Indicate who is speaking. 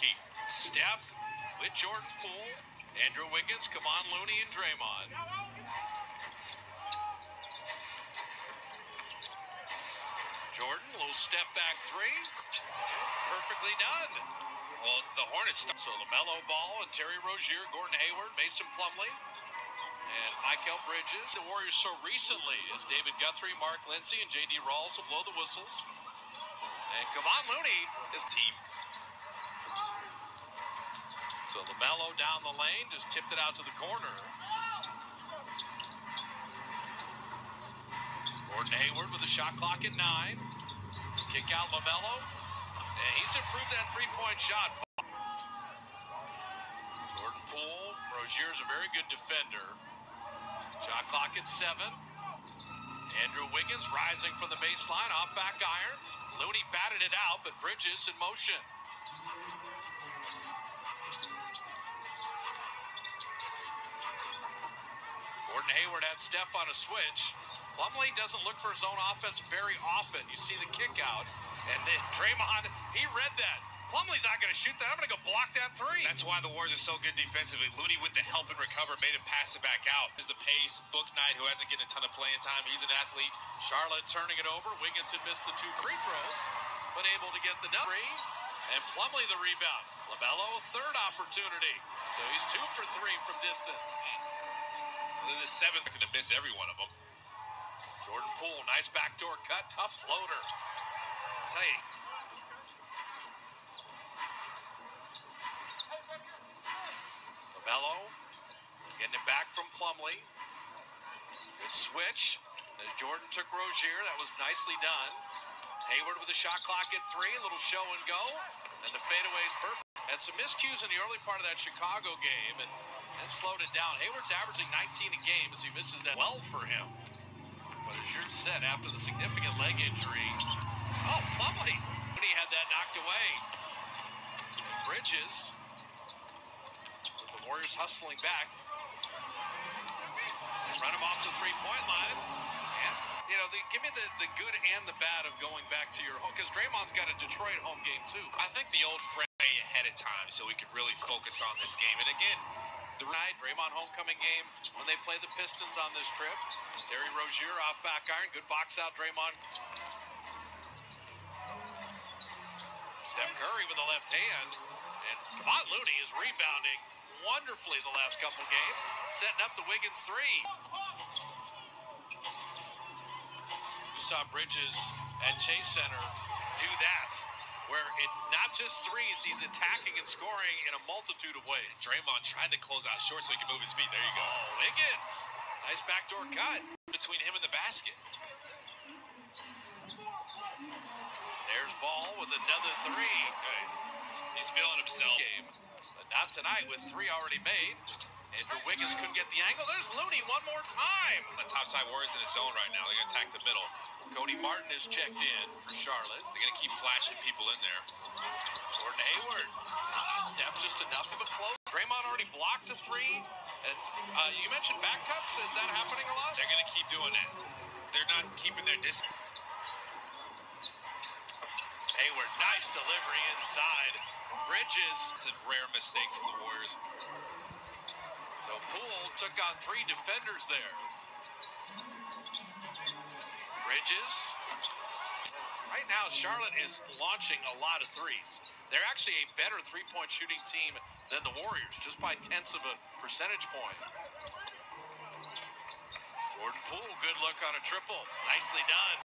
Speaker 1: rookie. Steph with Jordan Poole, Andrew Wiggins, Kevon Looney, and Draymond. Jordan, little step back three. Perfectly done. Well, the Hornets, so LaMelo Ball and Terry Rozier, Gordon Hayward, Mason Plumlee, and Michael Bridges. The Warriors so recently as David Guthrie, Mark Lindsey, and J.D. Rawls will blow the whistles. And Kevon Looney, his team. So LaMelo down the lane, just tipped it out to the corner. Gordon Hayward with the shot clock at 9. Kick out LaMelo. And he's improved that three-point shot. Jordan Poole, Rozier's a very good defender. Shot clock at 7. Andrew Wiggins rising from the baseline, off back iron. Looney batted it out, but Bridges in motion. Gordon Hayward had Steph on a switch. Plumlee doesn't look for his own offense very often. You see the kick out, and then Draymond, he read that. Plumlee's not going to shoot that. I'm going to go block that three.
Speaker 2: That's why the Warriors are so good defensively. Looney with the help and recover made him pass it back out. Is the pace. Book Knight, who hasn't getting a ton of playing time. He's an athlete.
Speaker 1: Charlotte turning it over. Wiggins had missed the 2 free throws, but able to get the three. And Plumlee the rebound. LaMelo, third opportunity. So he's 2 for 3 from distance.
Speaker 2: The 7th going to miss every one of them.
Speaker 1: Jordan Poole, nice backdoor cut, tough floater. I'll tell you. LaMelo getting it back from Plumlee. Good switch. As Jordan took Rozier, that was nicely done. Hayward with the shot clock at 3, a little show and go. And the fadeaway is perfect. Had some miscues in the early part of that Chicago game and slowed it down. Hayward's averaging 19 a game as he misses that well for him. But as you said, after the significant leg injury, oh, Plumlee. He had that knocked away. Bridges, with the Warriors hustling back. They run him off the three-point line. And, you know, give me the good and the bad of going back to your home, because Draymond's got a Detroit home game too.
Speaker 2: I think the old friend ahead of time so we could really focus on this game. And again,
Speaker 1: the Draymond homecoming game when they play the Pistons on this trip. Terry Rozier off back iron. Good box out, Draymond. Steph Curry with the left hand. And Kevon Looney is rebounding wonderfully the last couple games. Setting up the Wiggins 3. You saw Bridges at Chase Center do that, where it not just threes, he's attacking and scoring in a multitude of ways.
Speaker 2: Draymond tried to close out short so he could move his feet. There you go.
Speaker 1: Oh, Wiggins. Nice backdoor cut.
Speaker 2: Between him and the basket.
Speaker 1: There's Ball with another 3.
Speaker 2: Okay. He's feeling himself.
Speaker 1: Game. But not tonight with 3 already made. Andrew Wiggins couldn't get the angle. There's Looney one more time.
Speaker 2: The topside Warriors in his zone right now. They're going to attack the middle.
Speaker 1: Cody Martin is checked in for Charlotte.
Speaker 2: They're going to keep flashing people in there.
Speaker 1: Gordon Hayward. Steph just enough of a close. Draymond already blocked a 3. And you mentioned back cuts. Is that happening a lot?
Speaker 2: They're going to keep doing that. They're not keeping their distance.
Speaker 1: Hayward, nice delivery inside. Bridges.
Speaker 2: It's a rare mistake from the Warriors.
Speaker 1: So Poole took on 3 defenders there. Bridges. Right now, Charlotte is launching a lot of threes. They're actually a better three-point shooting team than the Warriors, just by tenths of a percentage point. Jordan Poole, good look on a triple. Nicely done.